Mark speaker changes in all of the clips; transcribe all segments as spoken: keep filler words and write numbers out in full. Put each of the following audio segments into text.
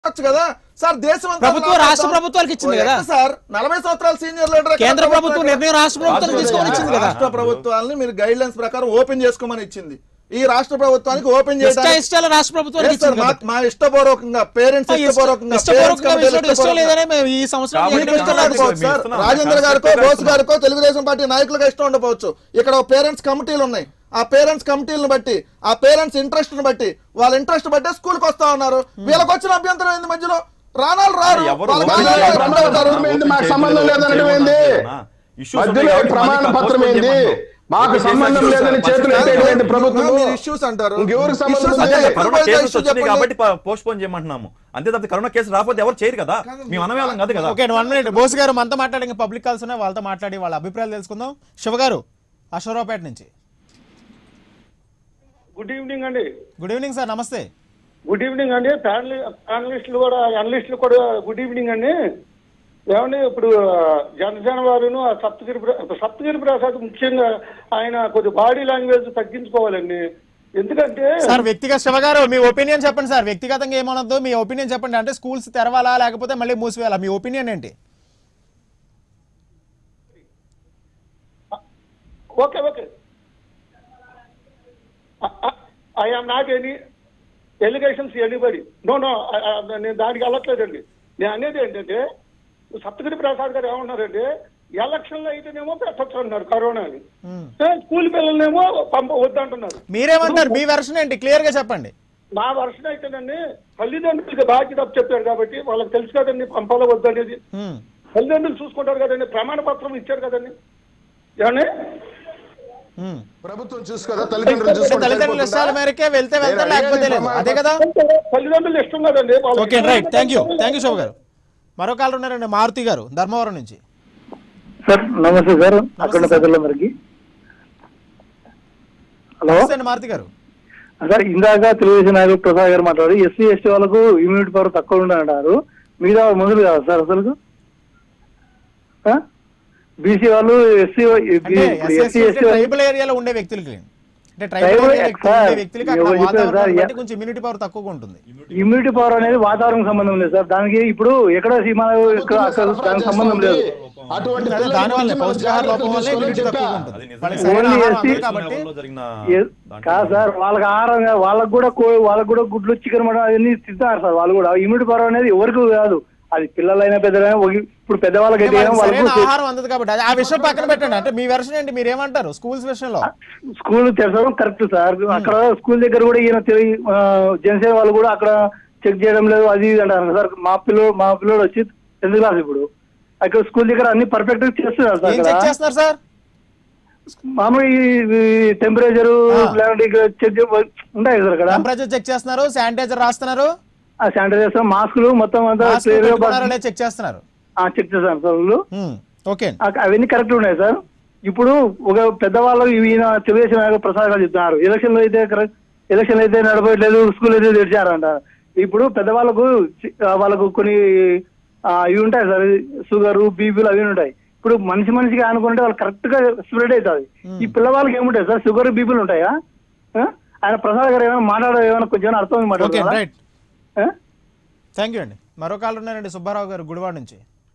Speaker 1: కదా సార్. దేశం
Speaker 2: ప్రభుత్వం రాష్ట్ర ప్రభుత్వాలకు ఇచ్చింది కదా
Speaker 1: సార్. నలభై సంవత్సరాల సీనియర్ లీడర్
Speaker 2: కేంద్ర ప్రభుత్వం నిర్ణయం రాష్ట్ర ప్రభుత్వానికి తీసుకోమని ఇచ్చింది కదా.
Speaker 1: రాష్ట్ర ప్రభుత్వాలని మీరు గైడ్ లైన్స్ ప్రకారం ఓపెన్ చేసుకోమని ఇచ్చింది. ఈ రాష్ట్ర ప్రభుత్వానికి ఓపెన్ చేయడానికి
Speaker 2: రాష్ట్ర ప్రభుత్వానికి
Speaker 1: మా ఇష్టపూర్వకంగా పేరెంట్స్ ఇష్టపూర్వకంగా
Speaker 2: ఈ సంవత్సరం
Speaker 1: రాజేంద్ర గారికో బోస్ గారికో తెలుగుదేశం పార్టీ నాయకులుగా ఇష్టం ఉండకపోవచ్చు. ఇక్కడ పేరెంట్స్ కమిటీలు ఉన్నాయి. ఆ పేరెంట్స్ కమిటీలను బట్టి ఆ పేరెంట్స్ ఇంట్రెస్ట్ ని బట్టి వాళ్ళ ఇంట్రెస్ట్ బట్టి స్కూల్ కి వస్తా ఉన్నారు. వీళ్ళకి వచ్చిన అభ్యంతరం ఏంది? మధ్యలో రానాలు రారు.
Speaker 3: సంబంధం లేదనటువంటి ప్రమాణ పత్రం ఏంది? మాకు సంబంధం లేదని చేతులు ఎత్తేటువంటి ప్రభుత్వం
Speaker 1: ఇష్యూస్ అంటారు.
Speaker 4: కాబట్టి పోస్ట్ పోన్ చేయమంటున్నాము అంతే తప్ప కరోనా కేసు రాకపోతే ఎవరు చేయరు కదా. మేము అనవేళం కాదు కదా.
Speaker 2: Okay, one minute. బోస్ గారు మనతో మాట్లాడి పబ్లిక్ కాల్స్ ఉన్నాయి, వాళ్ళతో మాట్లాడి వాళ్ళ అభిప్రాయాలు తెలుసుకుందాం. శివ గారు అశ్వరావుపేట నుంచి.
Speaker 5: గుడ్ ఈవినింగ్ అండి.
Speaker 2: Good evening sir. నమస్తే.
Speaker 5: గుడ్ ఈవినింగ్ అండి. ప్యానలిస్టులు కూడా అనలిస్టులు కూడా గుడ్ ఈవినింగ్ అండి. ఏమండి ఇప్పుడు జనసేన వారును సప్తగిరి సప్తగిరి ప్రసాద్ ముఖ్యంగా ఆయన కొద్ది బాడీ లాంగ్వేజ్ తగ్గించుకోవాలండి. ఎందుకంటే
Speaker 2: సార్ వ్యక్తిగత శివ గారు మీ ఒపీనియన్ చెప్పండి సార్. వ్యక్తిగతంగా ఏమనొద్దు, మీ ఒపీనియన్ చెప్పండి. అంటే స్కూల్స్ తెరవాలా లేకపోతే మళ్ళీ మూసివేయాలా? మీ ఒపీనియన్ ఏంటి?
Speaker 5: Okay okay I am not any allegations anybody. No no నేను దానికి వెళ్ళట్లేదండి. నేను అనేది ఏంటంటే సప్తగిరి ప్రసాద్ గారు ఏమన్నారంటే ఎలక్షన్లు అయితేనేమో పెట్టచ్చు అన్నారు కరోనాని, స్కూల్ పిల్లలనేమో పంప వద్దంటున్నారు.
Speaker 2: మీరేమంటారు? మీ వెర్షన్ ఏంటి? క్లియర్ గా చెప్పండి.
Speaker 5: నా వెర్షన్ అయితేనండి తల్లిదండ్రులకి బాధ్యత చెప్పారు కాబట్టి వాళ్ళకి తెలుసు కదండి పంపాలో వద్దనేది. తల్లిదండ్రులు చూసుకుంటారు కదండి. ప్రమాణ పత్రం ఇచ్చారు కదండి. ఏమండి
Speaker 3: ప్రభుత్వం చూసుకోదా? తల్లిదండ్రులు
Speaker 2: ఇష్టాల మేరకే వెళ్తే వెళ్తారు, లేకపోతే లేదు. అదే కదా
Speaker 5: తల్లిదండ్రులు ఇష్టం కదండి.
Speaker 2: Okay right. Thank you thank you Shiva గారు. మరో కాల్ ఉన్నారండి, మారుతి గారు ధర్మవరం నుంచి.
Speaker 6: సార్ నమస్తే సార్. అక్కడ పెద్దలందరికి హలో
Speaker 2: అండి మారుతి గారు.
Speaker 6: సార్ ఇందాక తెలుగుదేశం నాయకులు ప్రసాద్ గారు మాట్లాడు ఎస్సీ ఎస్టీ వాళ్ళకు ఇమ్యూనిటీ పవర్ తక్కువ ఉండాలంటారు. మిగతా మొదలు కాదు సార్ అసలు. బీసీ వాళ్ళు ఎస్సీ ఎస్సీ ఎస్టీ
Speaker 2: ట్రైబల్ ఏరియాలో ఉండే వ్యక్తులకి ఇమ్యూనిటీ పవర్ తక్కువగా ఉంటుంది.
Speaker 6: ఇమ్యూనిటీ పవర్ అనేది వాతావరణం సంబంధం లేదు సార్. దానికి ఇప్పుడు ఎక్కడ సీమా దానికి సంబంధం లేదు. కాదు సార్, వాళ్ళకి ఆహారం వాళ్ళకు కూడా వాళ్ళకు కూడా గుడ్లు చికెన్ మటన్ అవన్నీ తింటారు సార్. వాళ్ళు కూడా ఇమ్యూనిటీ పవర్ అనేది ఎవరికి కాదు. అది పిల్లలైనా పెద్దలైనా ఇప్పుడు పెద్దవాళ్ళకి
Speaker 2: ఆహారం అందదు కాబట్టి ఆ విషయం పక్కన పెట్టండి. అంటే మీ వెర్షన్ ఏంటి? మీరు ఏమంటారు స్కూల్స్ విషయంలో?
Speaker 6: స్కూల్ తెరచడం కరెక్ట్ సార్. అక్కడ స్కూల్ దగ్గర కూడా ఈయన జనసేన వాళ్ళు కూడా అక్కడ చెక్ చేయడం లేదు అది ఇది అంటారు సార్. మా పిల్లడు మా పిల్లడు వచ్చి టెన్త్ క్లాస్ ఇప్పుడు అక్కడ స్కూల్ దగ్గర అన్ని పర్ఫెక్ట్ గా చేస్తున్నారు సార్.
Speaker 2: చెక్ చేస్తున్నారు సార్.
Speaker 6: మామూలు టెంపరేచర్ చెక్ ఉంటాయి సార్. అక్కడ
Speaker 2: టెంపరేచర్ చెక్ చేస్తున్నారు, శానిటైజర్ రాస్తున్నారు,
Speaker 6: శానిటైజర్ మాస్కులు మొత్తం అంతా
Speaker 2: చెక్ చేస్తున్నారు.
Speaker 6: చెక్ చేస్తారు సార్.
Speaker 2: ఓకే
Speaker 6: అవన్నీ కరెక్ట్ ఉన్నాయి సార్. ఇప్పుడు ఒక పెద్దవాళ్ళు ఈయన తెలుగుదేశం నాయకులు ప్రసాద్ గారు చెప్తున్నారు ఎలక్షన్ లో అయితే కరెక్ట్ ఎలక్షన్ అయితే నడవట్లేదు, స్కూల్ అయితే తెరిచారంట. ఇప్పుడు పెద్దవాళ్ళకు వాళ్ళకు కొన్ని ఇవి ఉంటాయి సార్, షుగర్ బీపీలు అవి ఉంటాయి. ఇప్పుడు మనిషి మనిషికి అనుకుంటే వాళ్ళు కరెక్ట్ గా స్ప్రెడ్ అవుతుంది. ఈ పిల్లవాళ్ళకి ఏముంటాయి సార్? షుగర్ బీపీలు ఉంటాయా? ఆయన ప్రసాద్ గారు ఏమైనా మాట్లాడే ఏమైనా కొంచెం అర్థం మాట్లాడారు.
Speaker 2: థ్యాంక్ యూ అండి. మరో కాల్ ఉన్నారండి, సుబ్బారావు గారు గుడివాడ నుంచి.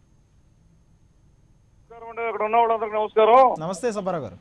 Speaker 5: నమస్కారం.
Speaker 2: నమస్తే సుబ్బారావు గారు.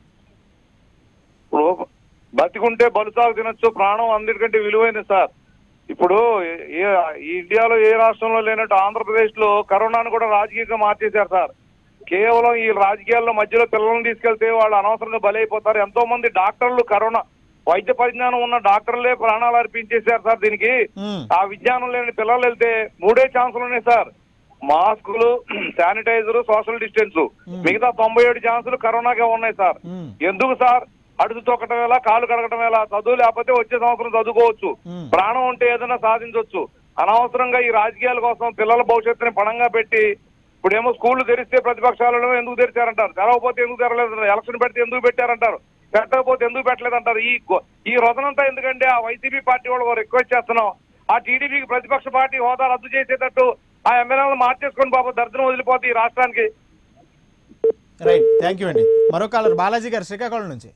Speaker 5: బతికుంటే బలుసాగు తినొచ్చు, ప్రాణం అందరికంటే విలువైంది సార్. ఇప్పుడు ఈ ఇండియాలో ఏ రాష్ట్రంలో లేనట్టు ఆంధ్రప్రదేశ్ లో కరోనాను కూడా రాజకీయంగా మార్చేశారు సార్. కేవలం ఈ రాజకీయాల్లో మధ్యలో పిల్లల్ని తీసుకెళ్తే వాళ్ళు అనవసరంగా బలైపోతారు. ఎంతో మంది డాక్టర్లు కరోనా వైద్య పరిజ్ఞానం ఉన్న డాక్టర్లే ప్రాణాలు అర్పించేశారు సార్. దీనికి ఆ విజ్ఞానం లేని పిల్లలు వెళ్తే మూడే ఛాన్సులు ఉన్నాయి సార్. మాస్కులు, శానిటైజర్, సోషల్ డిస్టెన్స్. మిగతా తొంభై ఏడు ఛాన్సులు కరోనాకే ఉన్నాయి సార్. ఎందుకు సార్? అడుగు తొక్కటం ఎలా, కాలు కడగటం ఎలా? చదువు లేకపోతే వచ్చే సంవత్సరం చదువుకోవచ్చు, ప్రాణం ఉంటే ఏదైనా సాధించవచ్చు. అనవసరంగా ఈ రాజకీయాల కోసం పిల్లల భవిష్యత్తుని పణంగా పెట్టి ఇప్పుడేమో స్కూళ్లు తెరిస్తే ప్రతిపక్షాలలో ఎందుకు తెరిచారంటారు, తెరవకపోతే ఎందుకు తెరలేదంటారు, ఎలక్షన్ పెడితే ఎందుకు పెట్టారంటారు, పెట్టకపోతే ఎందుకు పెట్టలేదంటారు. ఈ ఈ రొదనంతా ఎందుకంటే ఆ వైసీపీ పార్టీ వాళ్ళు రిక్వెస్ట్ చేస్తున్నాం, ఆ టీడీపీకి ప్రతిపక్ష పార్టీ హోదా రద్దు చేసేటట్టు ఆ ఎమ్మెల్యేలను మార్చేసుకొని బాబు దర్శనం వదిలిపోతే ఈ రాష్ట్రానికి.
Speaker 2: రైట్, థ్యాంక్ యూ అండి. మరో కాలర్ బాలాజీ గారు శ్రీకాకుళం నుంచి.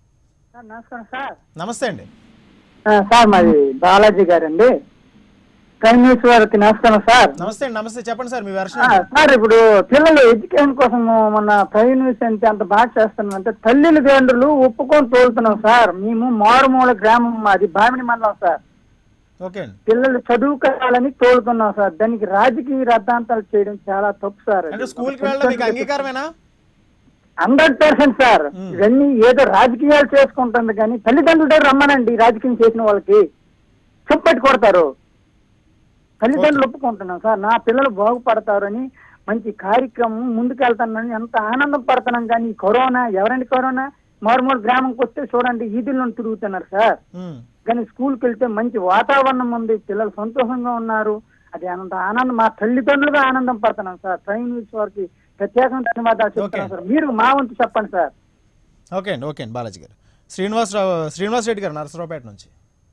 Speaker 7: నమస్కారం సార్.
Speaker 2: నమస్తే అండి
Speaker 7: సార్. మాది బాలాజీ గారు అండి. ప్రైమ్ మినిస్టర్ గారికి నమస్కారం సార్.
Speaker 2: నమస్తే అండి. నమస్తే, చెప్పండి సార్ మీ
Speaker 7: ఆ,
Speaker 2: వెర్షన్.
Speaker 7: సార్ ఇప్పుడు పిల్లలు ఎడ్యుకేషన్ కోసం మన ప్రైమ్ మినిస్టర్ ఎంత అంత బాగా చేస్తున్నాం అంటే తల్లిదండ్రులు ఒప్పుకొని తోలుతున్నాం సార్. మేము మారుమూల గ్రామం మాది బామిని మండలం సార్.
Speaker 2: ఓకే అండి.
Speaker 7: పిల్లలు చదువుకోవాలని తోలుతున్నాం సార్. దానికి రాజకీయ రద్దాంతాలు చేయడం చాలా తప్పు సార్.
Speaker 2: అంటే స్కూల్కి వెళ్ళడం మీకు అంగీకారమేనా?
Speaker 7: Hundred percent sir. ఇవన్నీ ఏదో రాజకీయాలు చేసుకుంటుంది కానీ తల్లిదండ్రుల దగ్గర రమ్మనండి. రాజకీయం చేసిన వాళ్ళకి చెప్పట్టి కొడతారు. తల్లిదండ్రులు ఒప్పుకుంటున్నాం సార్. నా పిల్లలు బాగుపడతారని మంచి కార్యక్రమం ముందుకెళ్తానని ఎంత ఆనందం పడుతున్నాం. కానీ కరోనా ఎవరండి కరోనా మారుమూల గ్రామంకి వస్తే చూడండి ఈదుల్లో తిరుగుతున్నారు సార్. కానీ స్కూల్కి వెళ్తే మంచి వాతావరణం ఉంది, పిల్లలు సంతోషంగా ఉన్నారు. అది అంత ఆనందం మా తల్లిదండ్రులుగా ఆనందం పడుతున్నాం సార్. ప్రైమ్ మినిస్టర్ వారికి ప్రత్యేకంగా ధన్యవాదాలు చెప్తున్నాం సార్. మీరు మా వంతు చెప్పండి సార్.
Speaker 2: ఓకే అండి. ఓకే అండి. బాలాజీ గారు, శ్రీనివాసరావు శ్రీనివాస్ రెడ్డి గారు నరసరావుపేట నుంచి.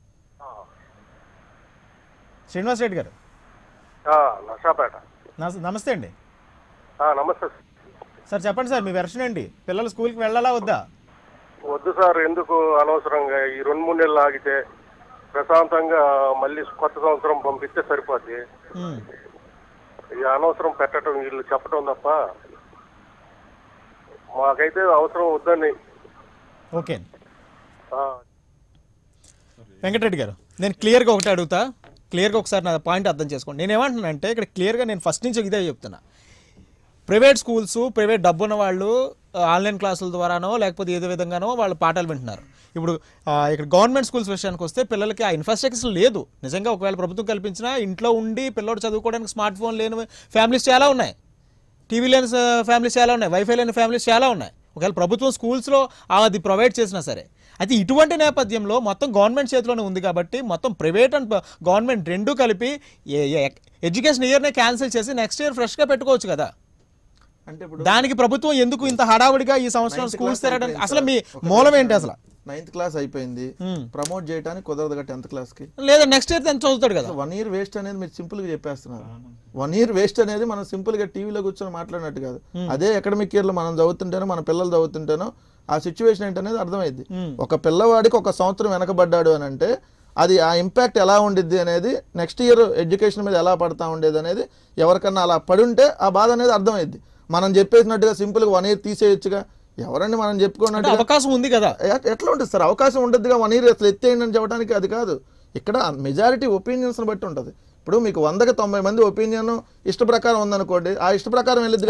Speaker 2: శ్రీనివాస్ రెడ్డి గారు
Speaker 8: నరసరావుపేట.
Speaker 2: నమస్తే అండి.
Speaker 8: నమస్తే
Speaker 2: సార్, చెప్పండి సార్ మీ వెర్షన్ ఏంటి? పిల్లలు స్కూల్కి వెళ్ళాలా వద్దా?
Speaker 8: వద్దు సార్. ఎందుకు అనవసరంగా ఈ రెండు మూడు నెలలు ఆగితే ప్రశాంతంగా మళ్ళీ కొత్త సంవత్సరం పంపిస్తే సరిపోద్ది. ఇక అనవసరం పెట్టడం వీళ్ళు చెప్పడం తప్ప మాకైతే అవసరం వద్దని.
Speaker 2: ఓకే వెంకటరెడ్డి గారు, నేను క్లియర్గా ఒకటి అడుగుతా, క్లియర్గా ఒకసారి నా పాయింట్ అర్థం చేసుకోండి. నేను ఏమంటున్నానంటే ఇక్కడ క్లియర్గా నేను ఫస్ట్ నుంచి ఇదే చెప్తున్నా. ప్రైవేట్ స్కూల్స్, ప్రైవేట్ డబ్బున్న వాళ్ళు ఆన్లైన్ క్లాసుల ద్వారానో లేకపోతే ఏదో విధంగానో వాళ్ళు పాఠాలు వింటున్నారు. ఇప్పుడు ఇక్కడ గవర్నమెంట్ స్కూల్స్ విషయానికి వస్తే పిల్లలకి ఆ ఇన్ఫ్రాస్ట్రక్చర్ లేదు. నిజంగా ఒకవేళ ప్రభుత్వం కల్పించినా ఇంట్లో ఉండి పిల్లోడు చదువుకోవడానికి స్మార్ట్ ఫోన్ లేని ఫ్యామిలీస్ చాలా ఉన్నాయి, టీవీ లేని ఫ్యామిలీస్ చాలా ఉన్నాయి, వైఫై లేని ఫ్యామిలీస్ చాలా ఉన్నాయి. ఒకవేళ ప్రభుత్వం స్కూల్స్లో అది ప్రొవైడ్ చేసినా సరే. అయితే ఇటువంటి నేపథ్యంలో మొత్తం గవర్నమెంట్ చేతిలోనే ఉంది కాబట్టి మొత్తం ప్రైవేట్ అండ్ గవర్నమెంట్ రెండూ కలిపి ఎడ్యుకేషన్ ఇయర్నే క్యాన్సిల్ చేసి నెక్స్ట్ ఇయర్ ఫ్రెష్గా పెట్టుకోవచ్చు కదా.
Speaker 1: అంటే ఇప్పుడు
Speaker 2: దానికి ప్రభుత్వం ఎందుకు ఇంత హడావుడిగా ఈ సంవత్సరం స్కూల్స్ తెరడానికి అసలు మీ మూలం ఏంటి? అసలు
Speaker 1: నైన్త్ క్లాస్ అయిపోయింది, ప్రమోట్ చేయడానికి కుదరదు టెన్త్ క్లాస్ కి,
Speaker 2: లేదా నెక్స్ట్ ఇయర్ ఎంత చదువుతాడు కదా.
Speaker 1: వన్ ఇయర్ వేస్ట్ అనేది మీరు సింపుల్ గా చెప్పేస్తున్నారు. వన్ ఇయర్ వేస్ట్ అనేది మనం సింపుల్ గా టీవీలో కూర్చొని మాట్లాడినట్టు కాదు. అదే అకాడమిక్ ఇయర్ లో మనం చదువుతుంటేనో మన పిల్లలు చదువుతుంటేనో ఆ సిచ్యువేషన్ ఏంటనేది అర్థమైంది. ఒక పిల్లవాడికి ఒక సంవత్సరం వెనకబడ్డాడు అని అంటే అది ఆ ఇంపాక్ట్ ఎలా ఉండిద్ది అనేది, నెక్స్ట్ ఇయర్ ఎడ్యుకేషన్ మీద ఎలా పడతా ఉండేది అనేది ఎవరికన్నా అలా పడి ఉంటే ఆ బాధ అనేది అర్థమైద్ది. మనం చెప్పేసినట్టుగా సింపుల్గా వన్ ఇయర్ తీసేయచ్చుగా. ఎవరండి మనం చెప్పుకోండి,
Speaker 2: అవకాశం ఉంది కదా.
Speaker 1: ఎట్లా ఉంటుంది సార్? అవకాశం ఉంటుందిగా. వన్ ఇయర్ అసలు ఎత్తేయండి అని చెప్పడానికి అది కాదు. ఇక్కడ మెజారిటీ ఒపీనియన్స్ని బట్టి ఉంటుంది. ఇప్పుడు మీకు వందకి తొంభై మంది ఒపీనియన్ ఇష్ట ప్రకారం ఉందనుకోండి, ఆ ఇష్ట ప్రకారం వెళ్ళింది.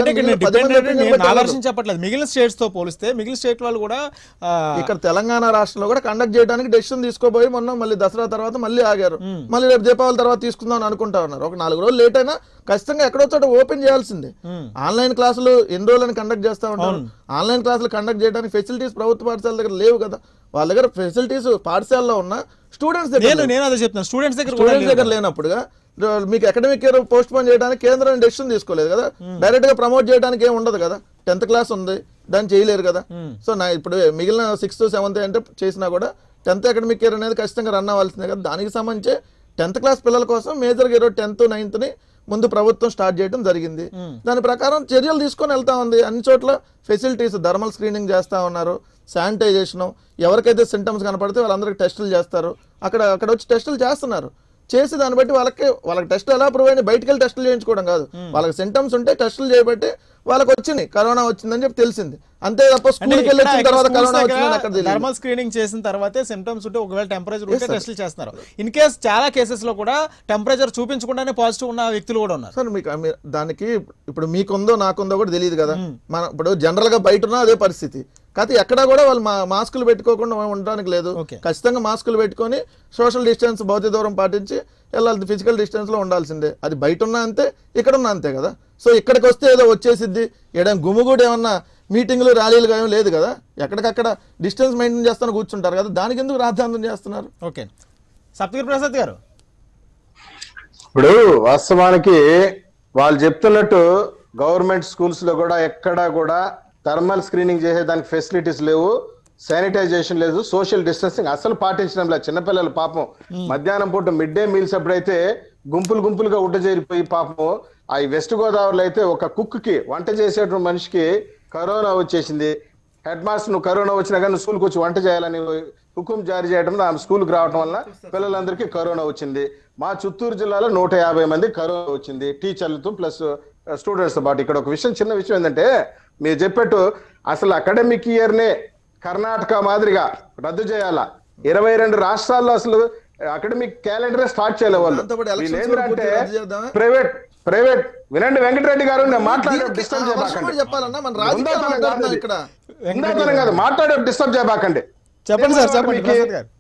Speaker 2: చెప్పట్లేదు మిగిలిన స్టేట్స్ తో పోలిస్తే మిగిలిన స్టేట్ వాళ్ళు కూడా
Speaker 1: ఇక్కడ తెలంగాణ రాష్ట్రంలో కూడా కండక్ట్ చేయడానికి డెసిషన్ తీసుకోబోయి మొన్న మళ్ళీ దసరా తర్వాత మళ్ళీ ఆగారు. మళ్ళీ రేపు దీపావళి తర్వాత తీసుకుందాం అని అనుకుంటా ఉన్నారు. ఒక నాలుగు రోజులు లేట్ అయినా ఖచ్చితంగా ఎక్కడో చోట ఓపెన్ చేయాల్సిందే. ఆన్లైన్ క్లాసులు ఎన్ని రోజులని కండక్ట్ చేస్తా ఉంటారు. ఆన్లైన్ క్లాసులు కండక్ట్ చేయడానికి ఫెసిలిటీస్ ప్రభుత్వ పాఠశాల దగ్గర లేవు కదా. వాళ్ళ దగ్గర ఫెసిలిటీస్ పాఠశాలలో ఉన్న స్టూడెంట్స్ దగ్గర
Speaker 2: స్టూడెంట్స్ దగ్గర
Speaker 1: స్టూడెంట్స్ దగ్గర లేనప్పుడుగా మీకు అకాడమిక్ ఇయర్ పోస్ట్ పోన్ చేయడానికి కేంద్రం డెసిషన్ తీసుకోలేదు కదా. డైరెక్ట్ గా ప్రమోట్ చేయడానికి ఏమి ఉండదు కదా. టెన్త్ క్లాస్ ఉంది, దాన్ని చేయలేరు కదా. సో నా ఇప్పుడు మిగిలిన సిక్స్త్ సెవెంత్ అంటే చేసినా కూడా టెన్త్ అకాడమిక్ ఇయర్ అనేది ఖచ్చితంగా రన్ అవ్వాల్సిందే కదా. దానికి సంబంధించి టెన్త్ క్లాస్ పిల్లల కోసం మేజర్గా ఈరోజు టెన్త్ నైన్త్ ని ముందు ప్రభుత్వం స్టార్ట్ చేయడం జరిగింది. దాని ప్రకారం చర్యలు తీసుకొని వెళ్తా ఉంది. అన్ని చోట్ల ఫెసిలిటీస్, థర్మల్ స్క్రీనింగ్ చేస్తా ఉన్నారు, శానిటైజేషన్, ఎవరికైతే సింటమ్స్ కనపడితే వాళ్ళందరికీ టెస్టులు చేస్తారు. అక్కడ అక్కడ వచ్చి టెస్టులు చేస్తున్నారు. చేసి దాన్ని బట్టి వాళ్ళకి వాళ్ళకి టెస్ట్ ఎలా ప్రూవ్ అయింది, బయటకు వెళ్ళి టెస్టులు చేయించుకోవడం కాదు. వాళ్ళకి సింటమ్స్ ఉంటే టెస్టులు చేయబట్టి వాళ్ళకి వచ్చింది కరోనా వచ్చిందని చెప్పి తెలిసింది. అంతే తప్ప స్కూల్కి వెళ్ళి వచ్చిన తర్వాత కరోనా వచ్చిందని అక్కడ
Speaker 2: థర్మల్ స్క్రీనింగ్ చేసిన తర్వాతే సింటమ్స్ ఉంటే ఒకవేళ టెంపరేచర్ ఉంటే టెస్టులు చేస్తున్నారు. ఇన్ కేస్ చాలా కేసెస్ లో కూడా టెంపరేచర్ చూపించకుండానే పాజిటివ్ ఉన్న వ్యక్తులు కూడా ఉన్నారు.
Speaker 1: సార్ మీకు దానికి ఇప్పుడు మీకుందో నాకుందో కూడా తెలియదు కదా. మన ఇప్పుడు జనరల్ గా బయట ఉన్నా అదే పరిస్థితి. కాకపోతే ఎక్కడా కూడా వాళ్ళు మాస్కులు పెట్టుకోకుండా ఉండడానికి లేదు. ఖచ్చితంగా మాస్కులు పెట్టుకొని సోషల్ డిస్టెన్స్, భౌతిక దూరం పాటించి వెళ్ళాలి. ఫిజికల్ డిస్టెన్స్ లో ఉండాల్సిందే. అది బయట ఉన్నా అంతే, ఇక్కడ ఉన్నా అంతే కదా. సో ఇక్కడికి వస్తే ఏదో వచ్చేసిద్ది, ఏదైనా గుమ్ముగూడు ఏమన్నా మీటింగ్లు ర్యాలీలు ఏమీ లేదు కదా. ఎక్కడికక్కడ డిస్టెన్స్ మెయింటైన్ చేస్తాను కూర్చుంటారు కదా. దానికి ఎందుకు రాద్ధాంతం చేస్తున్నారు?
Speaker 2: ఓకే సప్తగిరి ప్రసాద్ గారు,
Speaker 3: ఇప్పుడు వాస్తవానికి వాళ్ళు చెప్తున్నట్టు గవర్నమెంట్ స్కూల్స్ లో కూడా ఎక్కడా కూడా థర్మల్ స్క్రీనింగ్ చేసే దానికి ఫెసిలిటీస్ లేవు, శానిటైజేషన్ లేదు, సోషల్ డిస్టెన్సింగ్ అసలు పాటించడం లేదు. చిన్నపిల్లలు పాపం మధ్యాహ్నం పూట మిడ్ డే మీల్స్ అప్పుడైతే గుంపులు గుంపులుగా ఉడ్డ చేరిపోయి పాపం ఆ వెస్ట్ గోదావరిలో అయితే ఒక కుక్ కి వంట చేసేటువంటి మనిషికి కరోనా వచ్చేసింది. హెడ్ మాస్టర్ నువ్వు కరోనా వచ్చినా కానీ స్కూల్కి వచ్చి వంట చేయాలని హుకుం జారీ చేయడం ఆమె స్కూల్కి రావడం వల్ల పిల్లలందరికీ కరోనా వచ్చింది. మా చిత్తూరు జిల్లాలో నూట యాభై మంది కరోనా వచ్చింది, టీచర్లతో ప్లస్ స్టూడెంట్స్ పాటు. ఇక్కడ ఒక విషయం, చిన్న విషయం ఏంటంటే మీరు చెప్పేట్టు అసలు అకాడమిక్ ఇయర్ నే కర్ణాటక మాదిరిగా రద్దు చేయాలా. ఇరవై రెండు రాష్ట్రాల్లో అసలు అకాడమిక్ క్యాలెండర్ స్టార్ట్ చేయలే వాళ్ళు. వీళ్ళు ఏంటంటే ప్రైవేట్ ప్రైవేట్ వినండి వెంకటరెడ్డి గారు, నేను మాట్లాడే డిస్టర్బ్ చేయబాకండి, కాదు మాట్లాడే డిస్టర్బ్ చేయబాకండి.
Speaker 2: చెప్పండి సార్, చెప్పండి ప్రసాద్ గారు.